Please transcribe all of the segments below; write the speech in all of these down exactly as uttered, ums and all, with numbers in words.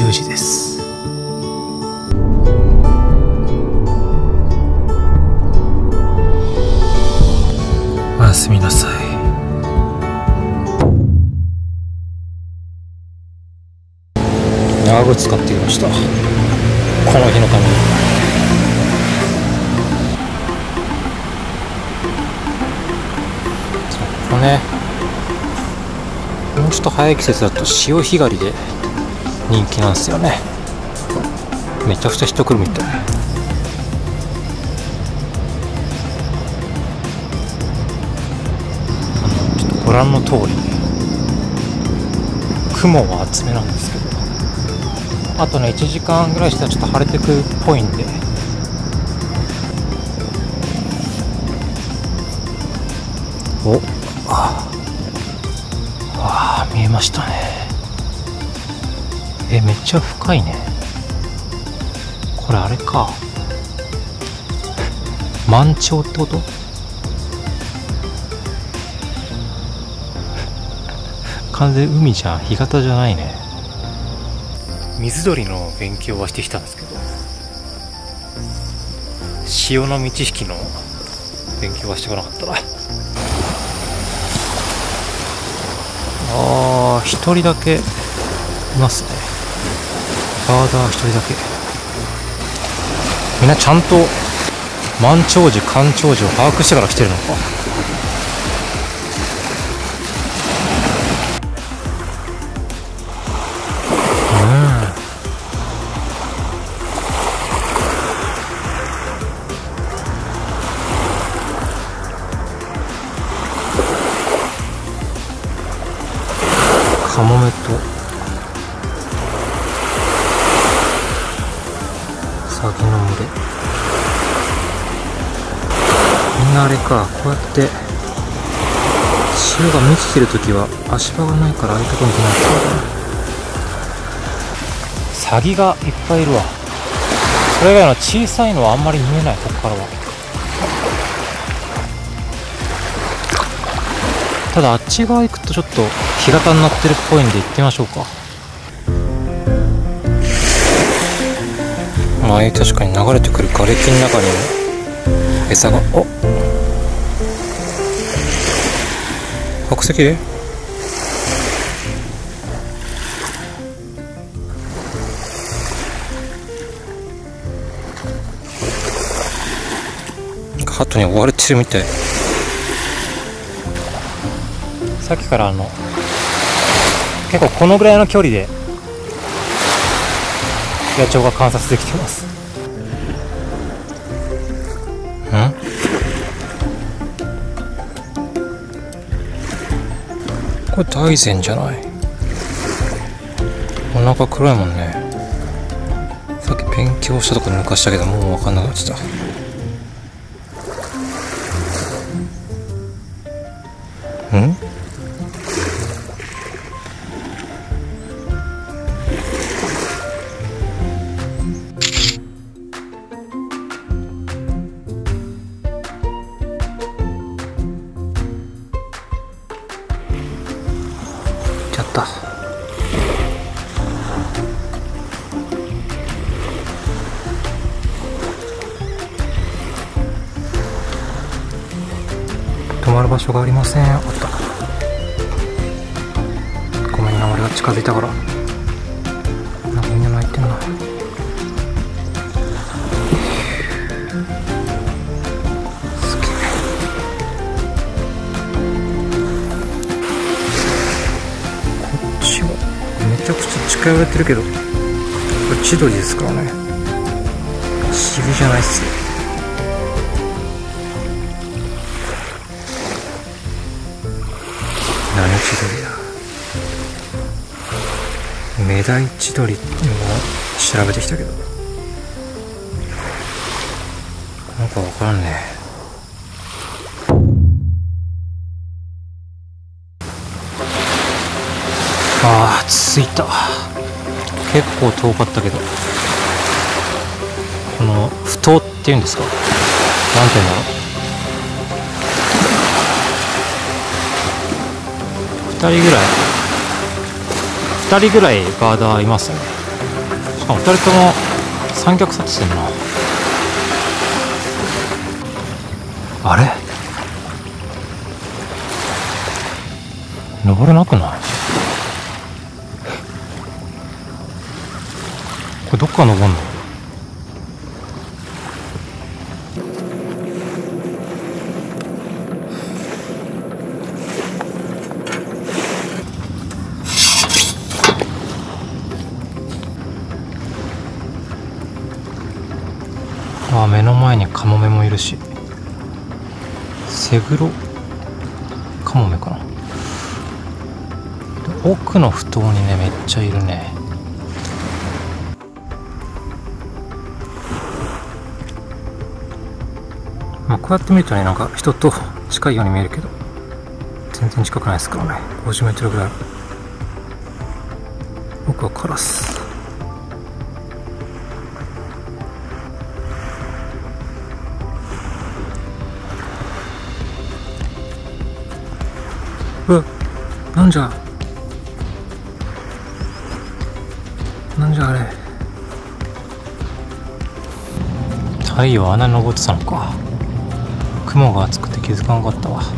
うじです。おやすみなさい。長靴買ってきました。この日のために。これね、もうちょっと早い季節だと潮干狩りで人気なんですよね。めちゃくちゃ人来るみたい。ちょっとご覧の通り雲は厚めなんですけど、あとねいちじかんぐらいしたらちょっと晴れてくるっぽいんで、おああ見えましたね。えめっちゃ深いね。これあれか、満潮ってこと？完全海じゃん、干潟じゃないね。水鳥の勉強はしてきたんですけど、潮の満ち引きの勉強はしてこなかったな。あー、一人だけいますね。バーダー一人だけ。みんなちゃんと満潮時干潮時を把握してから来てるのか。カモメとサギの群れ。みんなあれか、こうやって潮が満ちてるときは足場がないからああいうとこに行けないから。サギがいっぱいいるわ。それ以外の小さいのはあんまり見えない、ここからは。ただあっち側行くとちょっと干潟になってるっぽいんで行ってみましょうか。ああいう確かに流れてくる瓦礫の中にも餌が、お白石でなんかハトに追われてるみたい。さっきからあの結構このぐらいの距離で野鳥が観察できてます。ん？これ大山じゃない？お腹黒いもんね。さっき勉強したとこ抜かしたけどもう分かんなくなってた。ん？やった。止まる場所がありません。あった。ごめんな、俺が近づいたから。なんかみんな泣いてんな。すげえ。こっちはめちゃくちゃ近寄れてるけど、これ千鳥ですからね。シビじゃないっすよ。何千鳥だ。メダイ千鳥っていうのを調べてきたけど、なんかわからんね。あー着いた。結構遠かったけど、この埠頭っていうんですか、なんていうんだろう、ふたりぐらいふたりぐらいガーダーいますね。 あ、二人とも三脚立ってんな。あれ登れなくない？これどっから登んの？ああ、目の前にカモメもいるし、セグロカモメかな。奥のふ頭にね、めっちゃいるね。まあ、こうやって見るとね、なんか人と近いように見えるけど、全然近くないですからね。ごじゅうメートルぐらいある。奥はカラス。うわ、なんじゃなんじゃあれ。太陽穴に登ってたのか。雲が厚くて気づかなかったわ。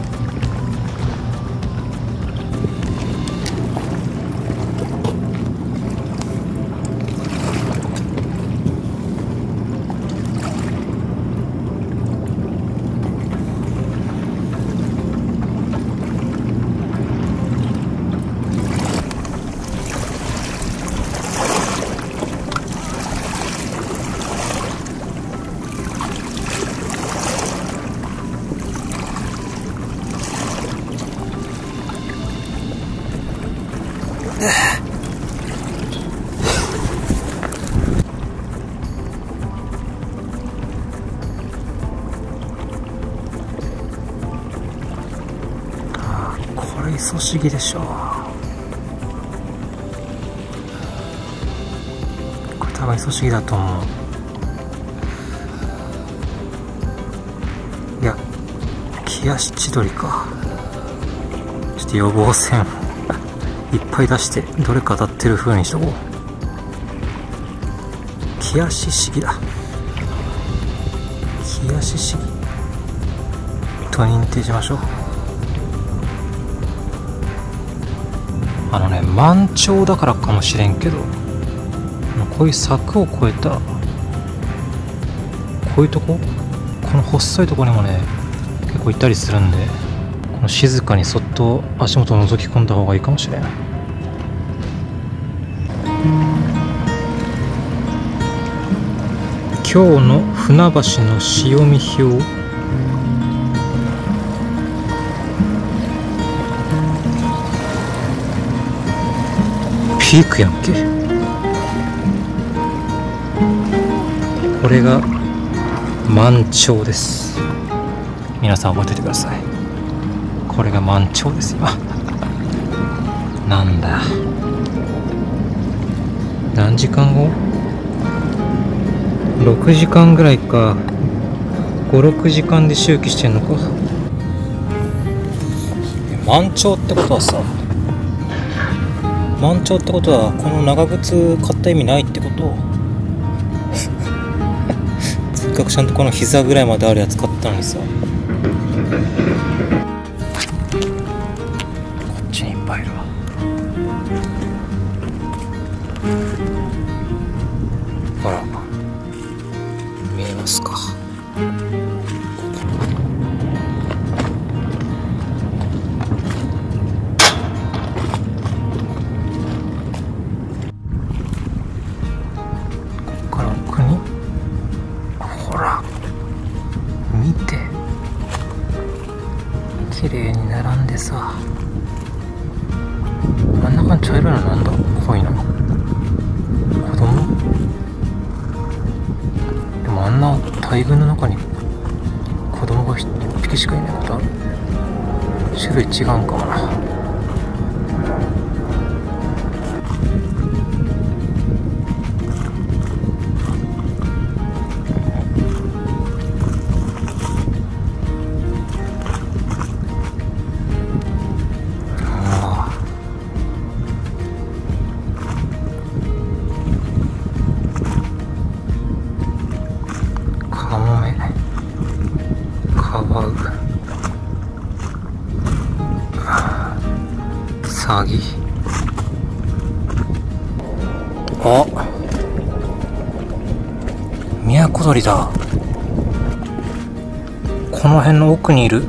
これイソシギでしょ。これ多分イソシギだと思う。いや、キヤシチドリか。ちょっと予防線いっぱい出してどれか当たってる風にしとこう。キヤシシギだ。キヤシシギと認定しましょう。あのね、満潮だからかもしれんけど、こういう柵を越えたこういうとこ、この細いとこにもね結構いたりするんで、この静かにそっと足元を覗き込んだ方がいいかもしれない。今日の船橋の潮見表。ピークやんけ。これが満潮です。皆さん覚えておいてください。これが満潮です今。なんだ、何時間後？ろくじかんぐらいか。ごろくじかんで周期してんのか。満潮ってことはさ、満潮ってことはこの長靴買った意味ないってこと？せっかくちゃんとこの膝ぐらいまであるやつ買ったのにさ。こっちにいっぱいいるわ。ほら見えますか。綺麗に並んでさ、真ん中に茶色いのなんだ、濃いの子供。でもあんな大群の中に子供が一匹しかいないことある？種類違うんかもな。 騒ぎ。あ、都鳥だ。この辺の奥にいる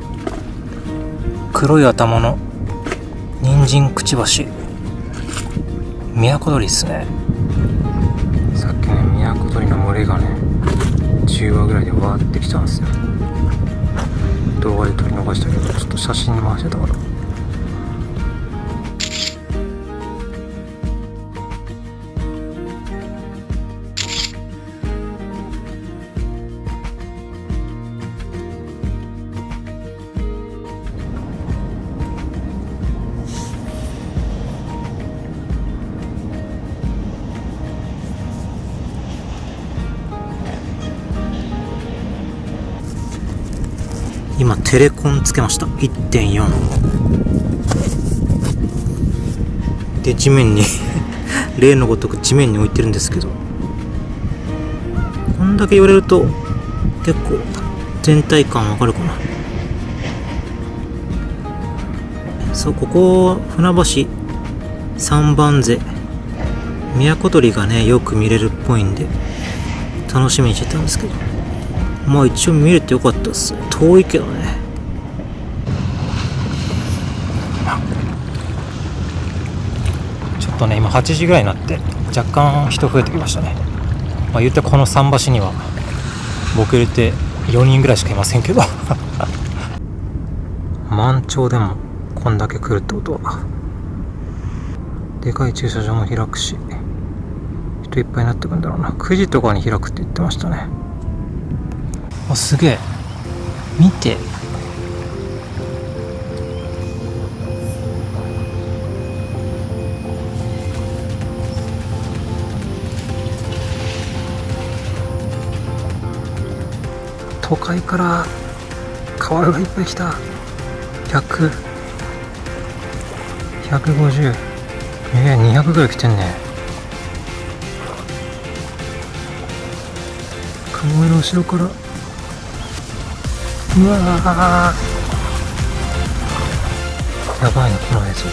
黒い頭の人参くちばし、都鳥っすね。さっきね、都鳥の群れがねじゅうわぐらいでわーってきたんですよ。動画で撮り逃したけど、ちょっと写真に回してたから。今テレコンつけました。 いってんよん で、地面に例のごとく地面に置いてるんですけど、こんだけ言われると結構全体感わかるかな。そう、ここ船橋三番瀬、都鳥がねよく見れるっぽいんで楽しみにしてたんですけど、まあ一応見れてよかったっす。遠いけどね。ちょっとね今はちじぐらいになって若干人増えてきましたね。まあ言ってこの桟橋には僕入れてよにんぐらいしかいませんけど満潮でもこんだけ来るってことは、でかい駐車場も開くし人いっぱいになってくんだろうな。くじとかに開くって言ってましたね。あ、すげえ、見て、都会からカワウがいっぱい来た。ひゃく、ひゃくごじゅう、えー、にひゃくぐらい来てんね。カモメの後ろから、うわー、やばいなこの映像。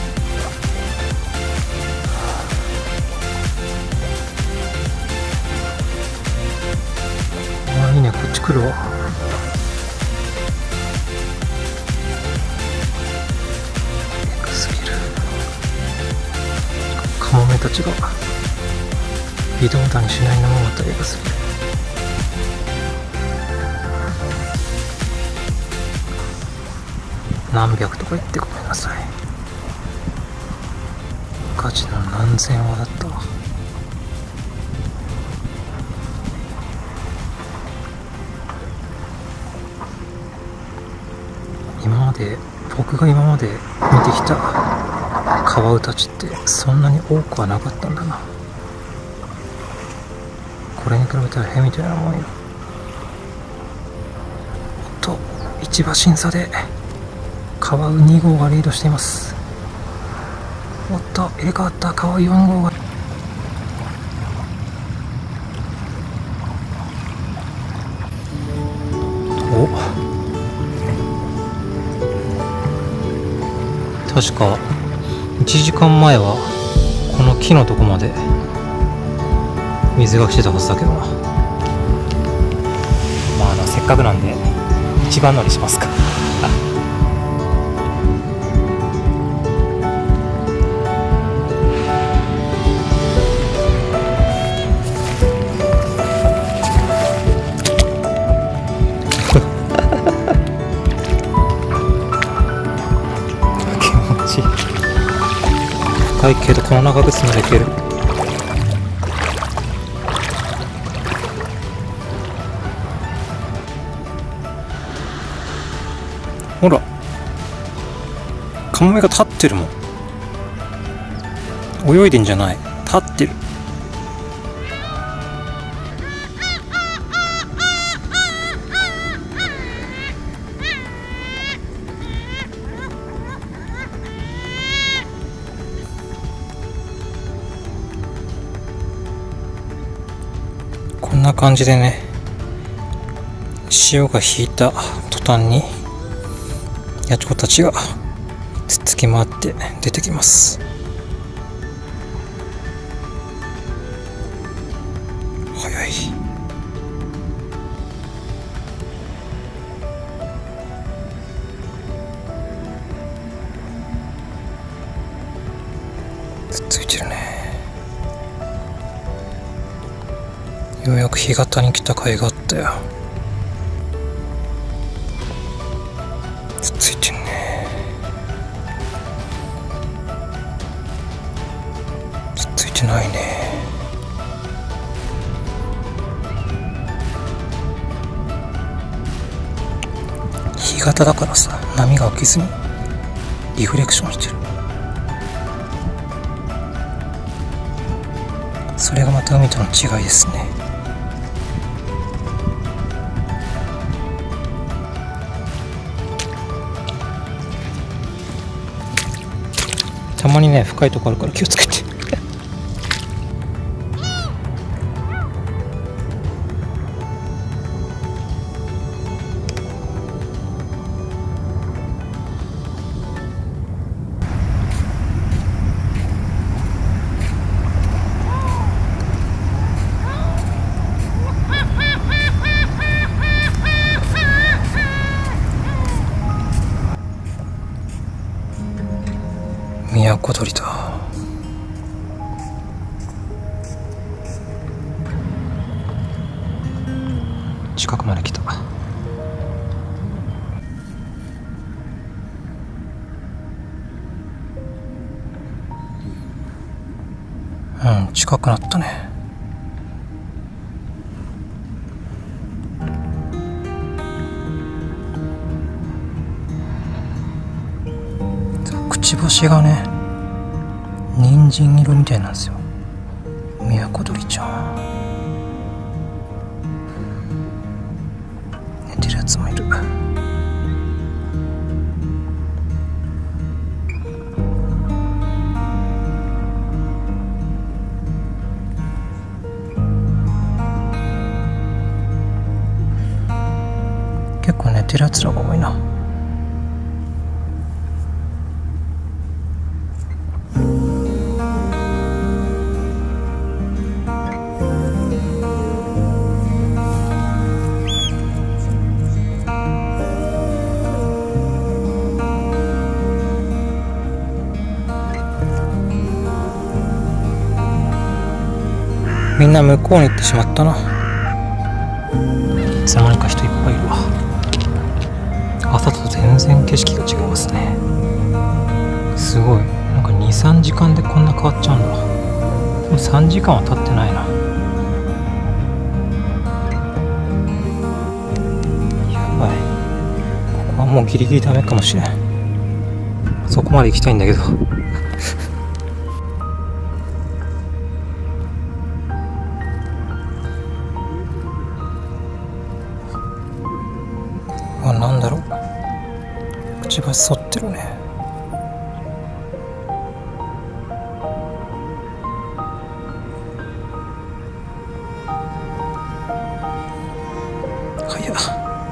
あ、いいね、こっち来るわ。でかすぎる。カモメたちが微動だにしないのもまたでかすぎる。何百とか言ってごめんなさい。ガチの何千話だったわ。今まで僕が今まで見てきたカワウたちってそんなに多くはなかったんだな。これに比べたらへみたいなもんよ。おっと、一馬身差でカワウに号がリードしています。おっと、入れ替わったカワウよん号が。お、確かいちじかんまえはこの木のとこまで水が来てたはずだけどな。まあ、あのせっかくなんで一番乗りしますか高いけどこの長靴ならいける。ほら、カモメが立ってるもん。泳いでんじゃない、立ってる。こんな感じでね、潮が引いた途端にヤチコたちがつっつき回って出てきます。早い。つっついてるね。ようやく干潟に来た甲斐があったよ。つっついてるね。つっついてないね。干潟だからさ、波が起きずにリフレクションしてる。それがまた海との違いですね。たまにね、深いとこあるから気をつけて。都鳥だ。近くまで来た。うん、近くなったね。くちばしがね、人参色みたいなんですよ。宮古鳥ちゃん。寝てるやつもいる。結構寝てるやつらが多いな。みんな向こうに行ってしまったな。いつの間にか人いっぱいいるわ。朝と全然景色が違いますね。すごい。なんかにさんじかんでこんな変わっちゃうんだ。でもさんじかんは経ってないな。やばい。ここはもうギリギリダメかもしれん。そこまで行きたいんだけど。あ、なんだろう。くちばし反ってるね。早っ。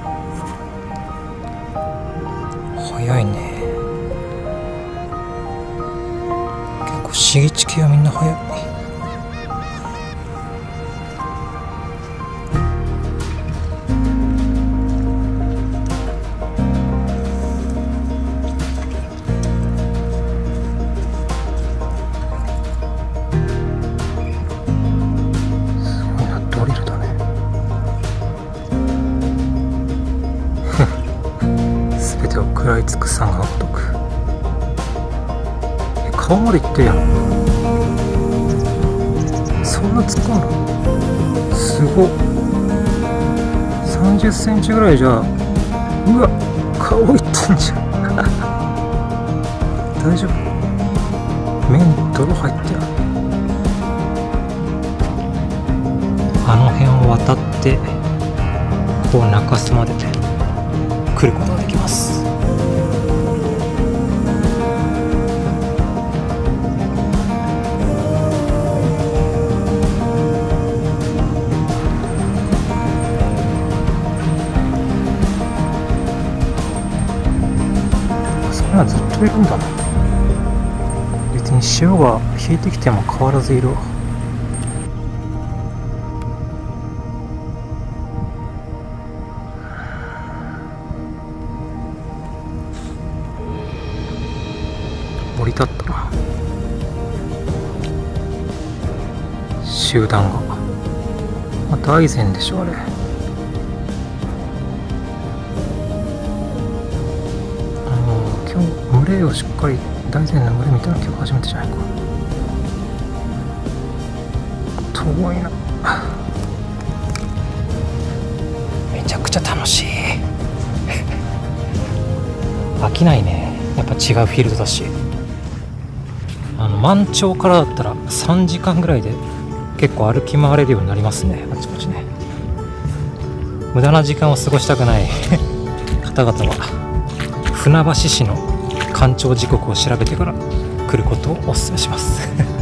早いね。結構シギチ系はみんな早い。食らいつくさんが如く。え、顔までいってるやん。そんな突っ込むのすごっ。さんじゅっセンチぐらいじゃ、うわ、顔いってんじゃん。大丈夫？目に泥入ってる。あの辺を渡ってこう中州まで来ることができます。 はずっといるんだな。別に潮が引いてきても変わらずいるわ。降り立ったな、集団が。またアイゼンでしょあれ。今日群れをしっかり大然の群れ見たの今日初めてじゃないか。遠いな。めちゃくちゃ楽しい。飽きないね。やっぱ違うフィールドだし、あの満潮からだったらさんじかんぐらいで結構歩き回れるようになりますね。あちこちね。無駄な時間を過ごしたくない方々は船橋市の干潮時刻を調べてから来ることをお勧めします。